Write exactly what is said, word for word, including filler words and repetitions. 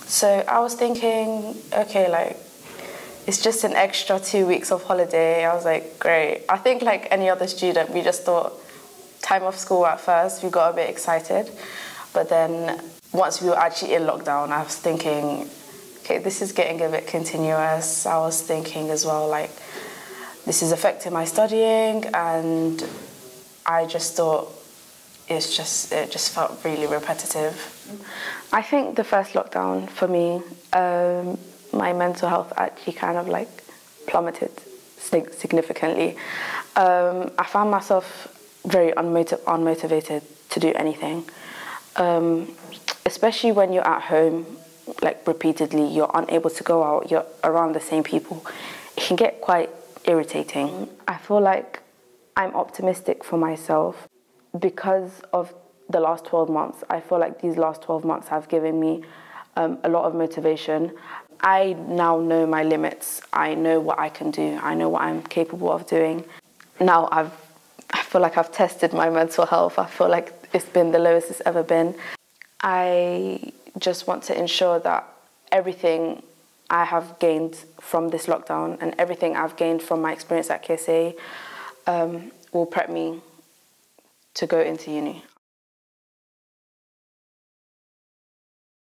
So I was thinking, okay, like, it's just an extra two weeks of holiday. I was like, great. I think like any other student, we just thought time off school at first, we got a bit excited. But then once we were actually in lockdown, I was thinking, okay, this is getting a bit continuous. I was thinking as well, like, this is affecting my studying, and I just thought it's just, it just felt really repetitive. I think the first lockdown for me, um, my mental health actually kind of like plummeted significantly. Um, I found myself very unmotiv unmotivated to do anything, um, especially when you're at home, like repeatedly, you're unable to go out, you're around the same people. It can get quite irritating. I feel like I'm optimistic for myself because of the last twelve months. I feel like these last twelve months have given me um, a lot of motivation. I now know my limits. I know what I can do. I know what I'm capable of doing. Now I've, I feel like I've tested my mental health. I feel like it's been the lowest it's ever been. I just want to ensure that everything I have gained from this lockdown and everything I've gained from my experience at K S A um, will prep me to go into uni.